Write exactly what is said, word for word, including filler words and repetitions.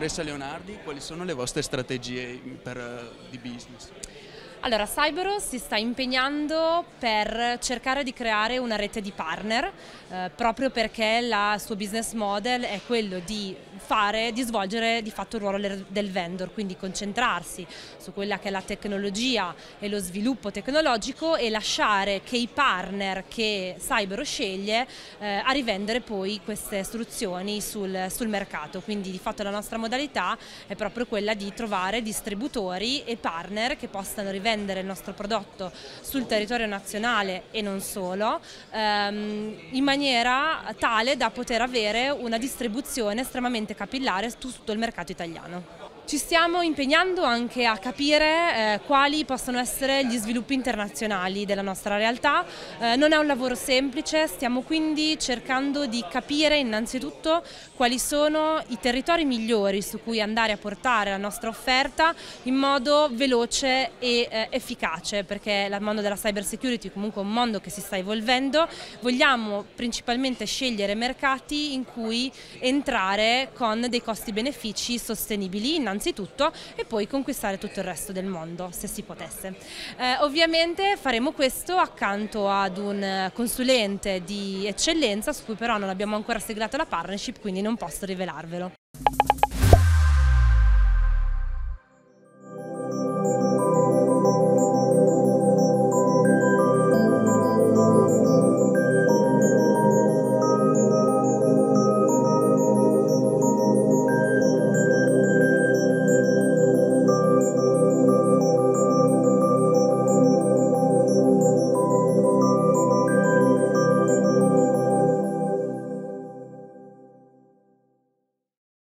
dottoressa Leonardi, quali sono le vostre strategie per, eh, di business? Allora, Cybero si sta impegnando per cercare di creare una rete di partner, eh, proprio perché il suo business model è quello di fare, di svolgere di fatto il ruolo del vendor, quindi concentrarsi su quella che è la tecnologia e lo sviluppo tecnologico e lasciare che i partner che Cybero sceglie eh, a rivendere poi queste soluzioni sul, sul mercato. Quindi di fatto la nostra modalità è proprio quella di trovare distributori e partner che possano rivendere il nostro prodotto sul territorio nazionale e non solo, ehm, in maniera tale da poter avere una distribuzione estremamente capillare su tutto il mercato italiano. Ci stiamo impegnando anche a capire eh, quali possono essere gli sviluppi internazionali della nostra realtà. Eh, non è un lavoro semplice, stiamo quindi cercando di capire innanzitutto quali sono i territori migliori su cui andare a portare la nostra offerta in modo veloce e eh, efficace, perché il mondo della cyber security è comunque un mondo che si sta evolvendo. Vogliamo principalmente scegliere mercati in cui entrare con dei costi-benefici sostenibili innanzitutto e poi conquistare tutto il resto del mondo, se si potesse. Eh, ovviamente faremo questo accanto ad un consulente di eccellenza su cui però non abbiamo ancora siglato la partnership, quindi non posso rivelarvelo.